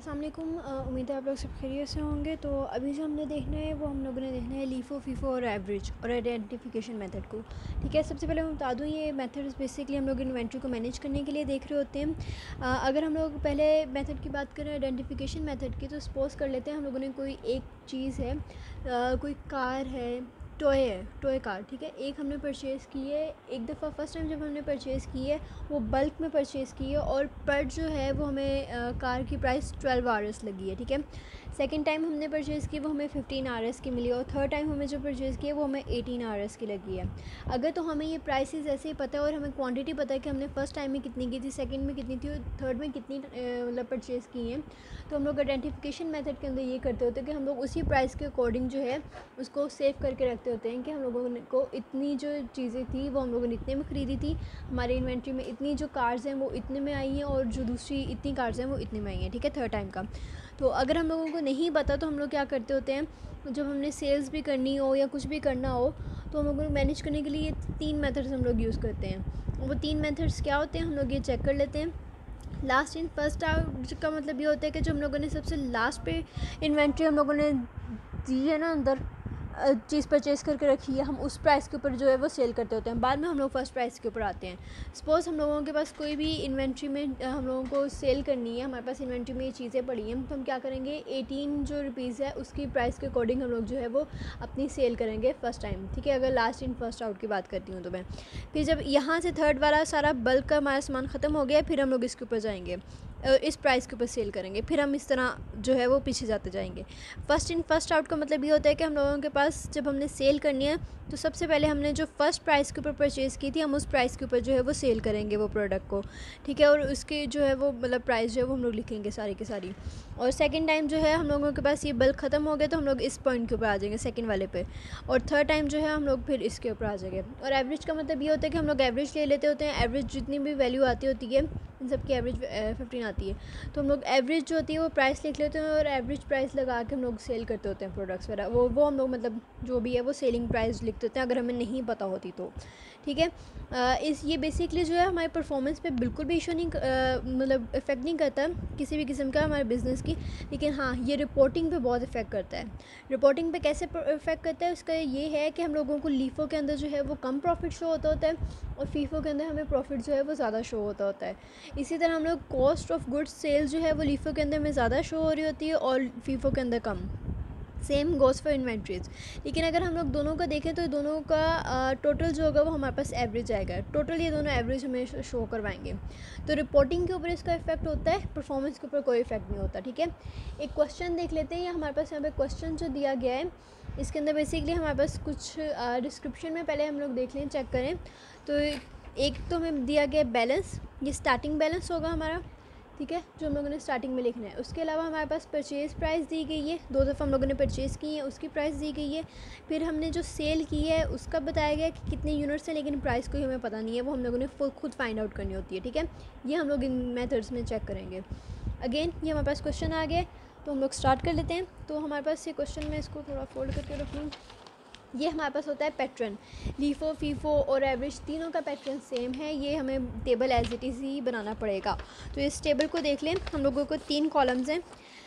अस्सलाम वालेकुम। उम्मीद है आप लोग सब खैरियत से होंगे। तो अभी जो हमने देखना है वो हम लोगों ने देखना है लीफो, फीफो और एवरेज और आइडेंटिफिकेशन मेथड को। ठीक है, सबसे पहले मैं बता दूँ ये मेथड्स बेसिकली हम लोग इन्वेंट्री को मैनेज करने के लिए देख रहे होते हैं। अगर हम लोग पहले मेथड की बात करें आइडेंटिफिकेशन मेथड की, तो सपोज़ कर लेते हैं हम लोगों ने कोई एक चीज़ है, कोई कार है, टॉय कार। ठीक है, एक हमने परचेज़ की है, एक दफ़ा फ़र्स्ट टाइम जब हमने परचेज़ की है वो बल्क में परचेज़ की है और पर जो है वो हमें कार की प्राइस 12 आरएस लगी है। ठीक है, सेकंड टाइम हमने परचेज़ की वो हमें 15 आरएस की मिली और थर्ड टाइम हमें जो परचेज़ की है वो हमें 18 आरएस की लगी है। अगर तो हमें ये प्राइसेस ऐसे ही पता है और हमें क्वांटिटी पता है कि हमने फ़र्स्ट टाइम में कितनी की थी, सेकंड में कितनी थी और थर्ड में कितनी मतलब परचेज़ की हैं, तो हम लोग आइडेंटिफिकेशन मेथड के अंदर ये करते होते हैं कि हम लोग उसी प्राइस के अकॉर्डिंग जो है उसको सेव करके रखते होते हैं कि हम लोगों को इतनी जो चीज़ें थी वो हम लोगों ने इतने में ख़रीदी थी, हमारे इन्वेंट्री में इतनी जो कार्स हैं वो इतने में आई हैं और जो दूसरी इतनी कार्स हैं वो इतने में आई हैं। ठीक है, थर्ड टाइम का। तो अगर हम लोगों को नहीं पता तो हम लोग क्या करते होते हैं, जब हमने सेल्स भी करनी हो या कुछ भी करना हो तो हम लोगों को मैनेज करने के लिए ये 3 मेथड्स हम लोग यूज़ करते हैं। वो 3 मेथड्स क्या होते हैं हम लोग ये चेक कर लेते हैं। लास्ट इन फर्स्ट आउट का मतलब ये होता है कि जो हम लोगों ने सबसे लास्ट पे इन्वेंट्री हम लोगों ने दी है ना, अंदर चीज़ परचेज़ करके रखी है, हम उस प्राइस के ऊपर जो है वो सेल करते होते हैं। बाद में हम लोग फर्स्ट प्राइस के ऊपर आते हैं। सपोज़ हम लोगों के पास कोई भी इन्वेंट्री में हम लोगों को सेल करनी है, हमारे पास इन्वेंट्री में ये चीज़ें पड़ी हैं, तो हम क्या करेंगे, 18 जो रुपीज़ है उसकी प्राइस के अकॉर्डिंग हम लोग जो है वो अपनी सेल करेंगे फ़र्स्ट टाइम। ठीक है, अगर लास्ट इन फर्स्ट आउट की बात करती हूँ तो मैं फिर जब यहाँ से थर्ड वाला सारा बल्क का हमारा सामान ख़त्म हो गया फिर हम लोग इसके ऊपर जाएंगे, इस प्राइस के ऊपर सेल करेंगे, फिर हम इस तरह जो है वो पीछे जाते जाएंगे। फ़र्स्ट इन फर्स्ट आउट का मतलब ये होता है कि हम लोगों के पास जब हमने सेल करनी है तो सबसे पहले हमने जो फ़र्स्ट प्राइस के ऊपर परचेज़ की थी हम उस प्राइस के ऊपर जो है वो सेल करेंगे वो प्रोडक्ट को। ठीक है, और उसकी जो है वो मतलब प्राइस जो है वो हम लोग लिखेंगे सारी की सारी। और सेकंड टाइम जो है हम लोगों के पास ये बल्क ख़त्म हो गया तो हम लोग इस पॉइंट के ऊपर आ जाएंगे, सेकंड वाले पे। और थर्ड टाइम जो है हम लोग फिर इसके ऊपर आ जाएंगे। और एवरेज का मतलब ये होता है कि हम लोग एवरेज ले लेते होते हैं। एवरेज जितनी भी वैल्यू आती होती है इन सब की एवरेज 15 आती है, तो हम लोग एवरेज जो होती है वो प्राइस लिख लेते हैं और एवरेज प्राइस लगा के हम लोग सेल करते होते हैं प्रोडक्ट्स वगैरह। वो हम लोग मतलब जो भी है वो सेलिंग प्राइस लिख देते हैं अगर हमें नहीं पता होती तो। ठीक है, इस ये बेसिकली जो है हमारे परफॉर्मेंस पे बिल्कुल भी इशू नहीं मतलब इफ़ेक्ट नहीं करता किसी भी किस्म का हमारे बिज़नेस की, लेकिन हाँ ये रिपोर्टिंग पे बहुत इफ़ेक्ट करता है। रिपोर्टिंग पे कैसे इफ़ेक्ट करता है उसका ये है कि हम लोगों को लीफो के अंदर जो है वो कम प्रॉफिट शो होता है और फीफो के अंदर हमें प्रॉफिट जो है वो ज़्यादा शो होता है। इसी तरह हम लोग कॉस्ट ऑफ गुड्स सेल्स जो है वो लीफो के अंदर में ज़्यादा शो हो रही होती है और फीफो के अंदर कम। Same goes for inventories. लेकिन अगर हम लोग दोनों का देखें तो दोनों का टोटल जो होगा वो हमारे पास एवरेज आएगा। टोटल ये दोनों एवरेज हमें शो करवाएंगे। तो रिपोर्टिंग के ऊपर इसका इफेक्ट होता है, परफॉर्मेंस के ऊपर कोई इफेक्ट नहीं होता। ठीक है, एक क्वेश्चन देख लेते हैं। हमारे पास यहाँ पे क्वेश्चन जो दिया गया है इसके अंदर बेसिकली हमारे पास कुछ डिस्क्रिप्शन में पहले हम लोग देख लें, चेक करें। तो एक तो हमें दिया गया बैलेंस, ये स्टार्टिंग बैलेंस होगा हमारा। ठीक है, जो हम लोगों ने स्टार्टिंग में लिखना है। उसके अलावा हमारे पास परचेज़ प्राइस दी गई है, 2 दफ़ा हम लोगों ने परचेज़ की है उसकी प्राइस दी गई है। फिर हमने जो सेल की है उसका बताया गया कि कितने यूनिट्स हैं, लेकिन प्राइस कोई हमें पता नहीं है, वो हम लोगों ने खुद फाइंड आउट करनी होती है। ठीक है, ये हम लोग इन मेथड्स में चेक करेंगे। अगेन ये हमारे पास क्वेश्चन आ गया, तो हम लोग स्टार्ट कर लेते हैं। तो हमारे पास ये क्वेश्चन में इसको थोड़ा फोल्ड करके रख लूँ। ये हमारे पास होता है पैटर्न। लीफो, फीफो और एवरेज तीनों का पैटर्न सेम है। ये हमें टेबल एज इट इज़ ही बनाना पड़ेगा। तो इस टेबल को देख लें, हम लोगों को 3 कॉलम्स हैं,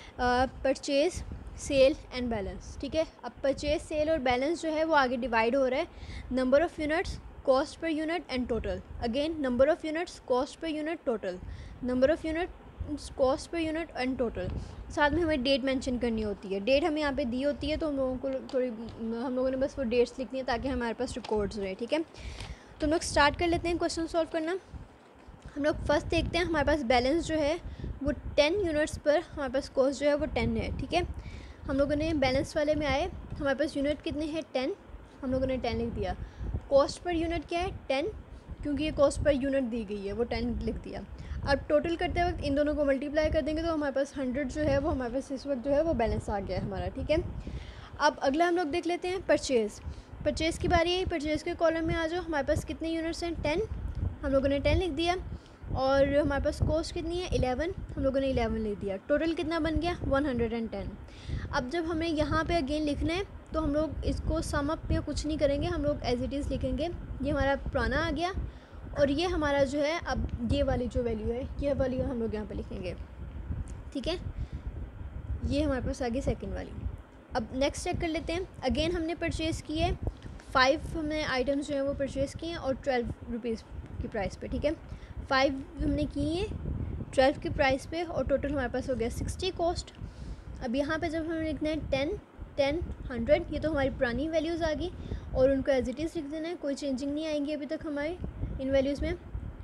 परचेज़, सेल एंड बैलेंस। ठीक है, अब परचेज़, सेल और बैलेंस जो है वो आगे डिवाइड हो रहा है, number of units, cost per unit and total. Again number of units, cost per unit, total, number of unit, cost per unit and total. साथ में हमें डेट मेंशन करनी होती है। डेट हमें यहाँ पे दी होती है तो हम लोगों को थोड़ी हम लोगों ने बस वो डेट्स लिखनी है ताकि हमारे पास रिकॉर्ड्स रहे। ठीक है, तो हम लोग स्टार्ट कर लेते हैं क्वेश्चन सॉल्व करना। हम लोग फर्स्ट देखते हैं, हमारे पास बैलेंस जो है वो 10 यूनिट्स पर, हमारे पास कॉस्ट जो है वो 10 है। ठीक है, हम लोगों ने बैलेंस वाले में आए, हमारे पास यूनिट कितने हैं 10, हम लोगों ने 10 लिख दिया। कॉस्ट पर यूनिट क्या है 10, क्योंकि ये कॉस्ट पर यूनिट दी गई है वो 10 लिख दिया। अब टोटल करते वक्त इन दोनों को मल्टीप्लाई कर देंगे तो हमारे पास 100 जो है वो हमारे पास इस वक्त जो है वो बैलेंस आ गया है हमारा। ठीक है, अब अगला हम लोग देख लेते हैं परचेज़। परचेज़ की बारी है, परचेज़ के कॉलम में आ जाओ। हमारे पास कितने यूनिट्स हैं 10, हम लोगों ने 10 लिख दिया। और हमारे पास कॉस्ट कितनी है 11, हम लोगों ने 11 लिख दिया। टोटल कितना बन गया 110। अब जब हमें यहाँ पे अगेन लिखना है तो हम लोग इसको सम अप या कुछ नहीं करेंगे, हम लोग एज इट इज़ लिखेंगे। ये हमारा पुराना आ गया और ये हमारा जो है अब ये वाली जो वैल्यू है ये वाली हम लोग यहाँ पे लिखेंगे। ठीक है, ये हमारे पास आ गई सेकेंड वाली। अब नेक्स्ट चेक कर लेते हैं। अगेन हमने परचेज़ किए 5 हमने आइटम्स जो हैं वो परचेज़ किए और 12 रुपीज़ की प्राइस पे, ठीक है। 5 हमने किए 12 की प्राइस पे और टोटल हमारे पास हो गया 60 कॉस्ट। अब यहाँ पे जब हमें लिखना है 10, 10, 100, ये तो हमारी पुरानी वैल्यूज़ आ गई और उनको एज इट इज़ लिख देना है, कोई चेंजिंग नहीं आएंगी अभी तक हमारी इन वैल्यूज़ में।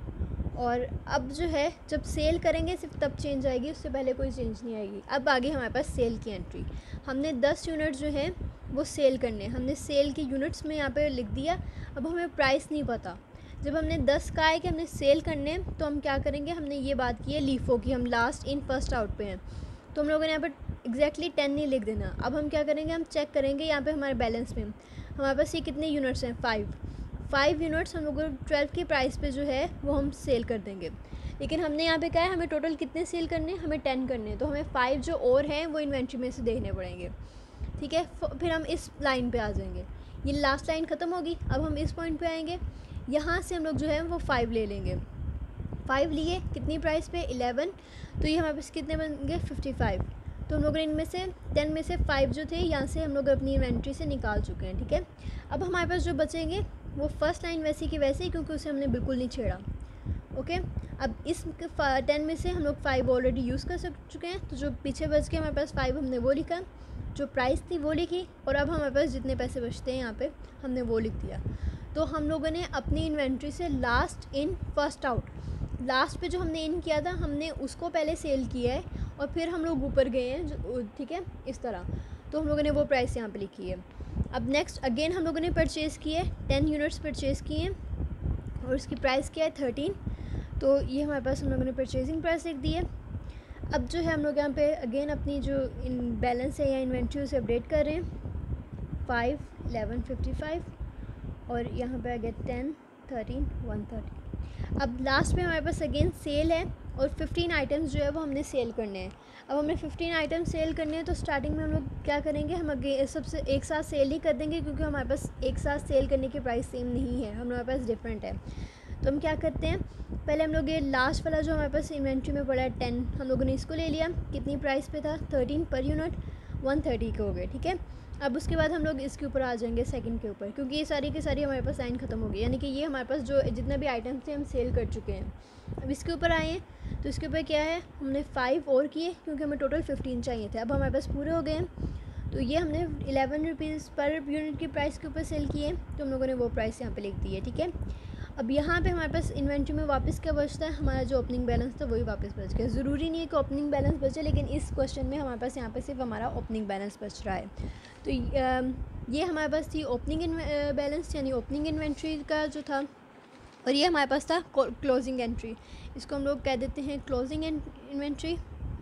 और अब जो है जब सेल करेंगे सिर्फ तब चेंज आएगी, उससे पहले कोई चेंज नहीं आएगी। अब आगे हमारे पास सेल की एंट्री, हमने 10 यूनिट जो है वो सेल करने हैं, हमने सेल की यूनिट्स में यहाँ पे लिख दिया। अब हमें प्राइस नहीं पता, जब हमने 10 का है कि हमने सेल करने तो हम क्या करेंगे, हमने ये बात की है लीफो की, हम लास्ट इन फर्स्ट आउट पे हैं, तो हम लोगों ने यहाँ पर एग्जैक्टली 10 नहीं लिख देना। अब हम क्या करेंगे, हम चेक करेंगे यहाँ पे हमारे बैलेंस में हमारे पास ये कितने यूनिट्स हैं, 5 यूनिट्स हम लोग 12 की प्राइस पे जो है वो हम सेल कर देंगे। लेकिन हमने यहाँ पे क्या है, हमें टोटल कितने सेल करने हैं, हमें 10 करने हैं, तो हमें 5 जो और हैं वो इन्वेंट्री में से देखने पड़ेंगे, ठीक है। फिर हम इस लाइन पे आ जाएंगे, ये लास्ट लाइन ख़त्म होगी। अब हम इस पॉइंट पे आएंगे, यहाँ से हम लोग जो है वो 5 ले लेंगे। 5 लिए कितनी प्राइस पे, 11, तो ये हमारे पास कितने बन गए, 55। तो हम लोग ने इनमें से 10 में से 5 जो थे यहाँ से हम लोग अपनी इन्वेंट्री से निकाल चुके हैं, ठीक है। अब हमारे पास जो बचेंगे वो फर्स्ट लाइन वैसी की वैसे ही, क्योंकि उसे हमने बिल्कुल नहीं छेड़ा, ओके। अब इस 10 में से हम लोग 5 ऑलरेडी यूज़ कर चुके हैं, तो जो पीछे बच के हमारे पास 5 हमने वो लिखा, जो प्राइस थी वो लिखी, और अब हमारे पास जितने पैसे बचते हैं यहाँ पे हमने वो लिख दिया। तो हम लोगों ने अपनी इन्वेंट्री से last in first out, last पे जो हमने इन किया था हमने उसको पहले सेल किया है और फिर हम लोग ऊपर गए हैं, ठीक है, इस तरह। तो हम लोगों ने वो प्राइस यहाँ पे लिखी है। अब नेक्स्ट अगेन हम लोगों ने परचेज़ किए 10 यूनिट्स परचेज़ किए और उसकी प्राइस क्या है 13, तो ये हमारे पास हम लोगों ने परचेजिंग प्राइस लिख दी है। अब जो है हम लोग यहाँ पे अगेन अपनी जो इन बैलेंस है या इन्वेंट्री उसे अपडेट कर रहे हैं, 5, 11, 55 और यहाँ पे आ गया 10, 13, 130। अब लास्ट में हमारे पास अगेन सेल है और 15 आइटम्स जो है वो हमने सेल करने हैं। अब हमने 15 आइटम सेल करने हैं, तो स्टार्टिंग में हम लोग क्या करेंगे, हम आगे सबसे एक साथ सेल ही कर देंगे, क्योंकि हमारे पास एक साथ सेल करने की प्राइस सेम नहीं है, हमारे पास डिफरेंट है। तो हम क्या करते हैं, पहले हम लोग ये लास्ट वाला जो हमारे पास इन्वेंट्री में पड़ा है 10, हम लोगों ने इसको ले लिया, कितनी प्राइस पे था 13 पर यूनिट, 130 के हो गए, ठीक है। अब उसके बाद हम लोग इसके ऊपर आ जाएंगे सेकंड के ऊपर, क्योंकि ये सारी की सारी हमारे पास लाइन ख़त्म हो गई, यानी कि ये हमारे पास जो जितने भी आइटम्स थे हम सेल कर चुके हैं। अब इसके ऊपर आए हैं, तो इसके ऊपर क्या है, हमने 5 और किए, क्योंकि हमें टोटल 15 चाहिए थे, अब हमारे पास पूरे हो गए हैं। तो ये हमने 11 रुपीज़ पर यूनिट की प्राइस के ऊपर सेल किए, तो हम लोगों ने वो प्राइस यहाँ पे लिख दी है, ठीक है। अब यहाँ पे हमारे पास इन्वेंट्री में वापस क्या बचता है, हमारा जो ओपनिंग बैलेंस था वही वापस बच गया। ज़रूरी नहीं है कि ओपनिंग बैलेंस बचे, लेकिन इस क्वेश्चन में हमारे पास यहाँ पे सिर्फ हमारा ओपनिंग बैलेंस बच रहा है। तो ये हमारे पास थी ओपनिंग बैलेंस यानी ओपनिंग इन्वेंट्री का जो था, और ये हमारे पास था क्लोजिंग एंट्री, इसको हम लोग कह देते हैं क्लोजिंग इन्वेंट्री,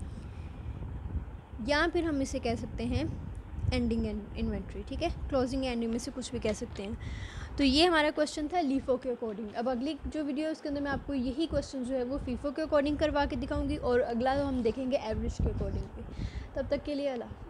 या फिर हम इसे कह सकते हैं एंडिंग इन्वेंट्री, ठीक है। क्लोजिंग या एंडिंग में से कुछ भी कह सकते हैं। तो ये हमारा क्वेश्चन था लीफो के अकॉर्डिंग। अब अगली जो वीडियो है उसके अंदर मैं आपको यही क्वेश्चन जो है वो फीफो के अकॉर्डिंग करवा के दिखाऊंगी, और अगला हम देखेंगे एवरेज के अकॉर्डिंग पे। तब तक के लिए अल्लाह।